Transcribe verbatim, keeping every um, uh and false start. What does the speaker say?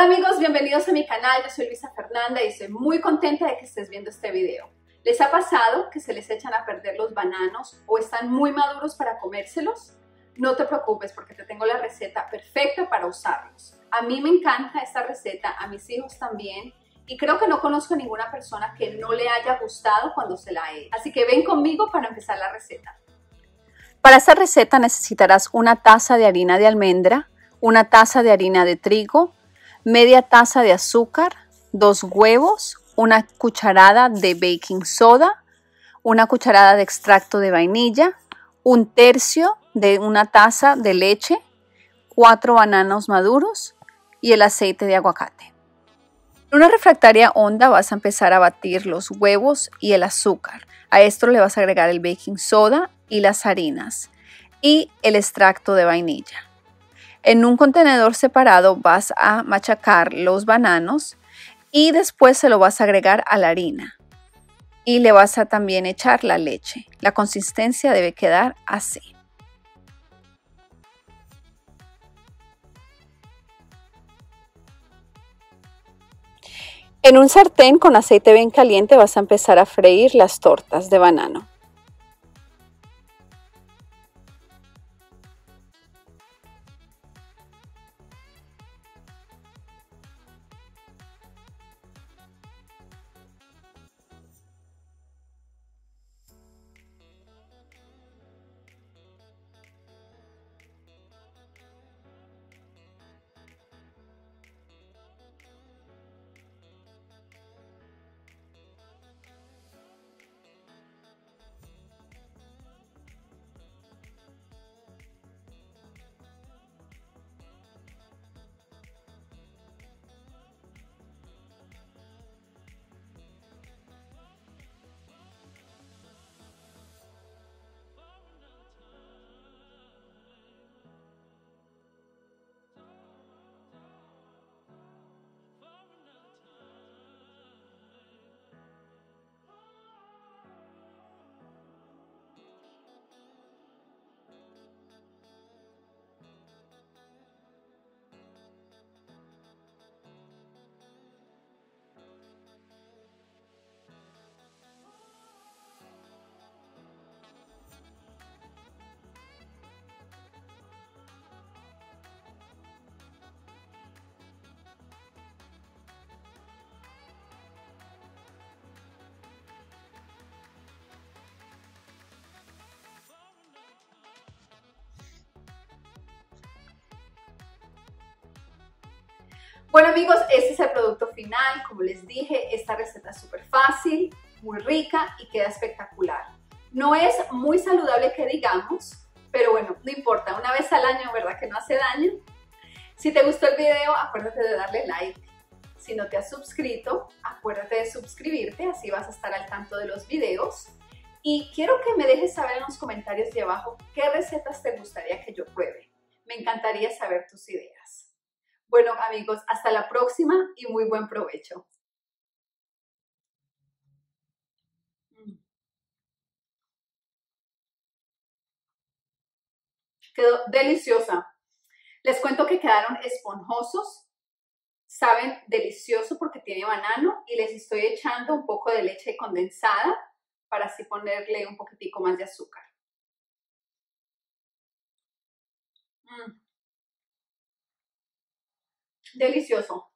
Hola amigos, bienvenidos a mi canal. Yo soy Luisa Fernanda y estoy muy contenta de que estés viendo este video. ¿Les ha pasado que se les echan a perder los bananos o están muy maduros para comérselos? No te preocupes porque te tengo la receta perfecta para usarlos. A mí me encanta esta receta, a mis hijos también, y creo que no conozco a ninguna persona que no le haya gustado cuando se la he hecho. Así que ven conmigo para empezar la receta. Para esta receta necesitarás una taza de harina de almendra, una taza de harina de trigo, media taza de azúcar, dos huevos, una cucharada de baking soda, una cucharada de extracto de vainilla, un tercio de una taza de leche, cuatro bananos maduros y el aceite de aguacate. En una refractaria honda vas a empezar a batir los huevos y el azúcar. A esto le vas a agregar el baking soda y las harinas y el extracto de vainilla. En un contenedor separado vas a machacar los bananos y después se lo vas a agregar a la harina y le vas a también echar la leche. La consistencia debe quedar así. En un sartén con aceite bien caliente vas a empezar a freír las tortas de banano. Bueno amigos, este es el producto final. Como les dije, esta receta es súper fácil, muy rica y queda espectacular. No es muy saludable que digamos, pero bueno, no importa, una vez al año, ¿verdad que no hace daño? Si te gustó el video, acuérdate de darle like. Si no te has suscrito, acuérdate de suscribirte, así vas a estar al tanto de los videos. Y quiero que me dejes saber en los comentarios de abajo qué recetas te gustaría que yo pruebe. Me encantaría saber tus ideas. Bueno amigos, hasta la próxima y muy buen provecho. Quedó deliciosa. Les cuento que quedaron esponjosos, saben delicioso porque tiene banano y les estoy echando un poco de leche condensada para así ponerle un poquitico más de azúcar. Mm. Delicioso.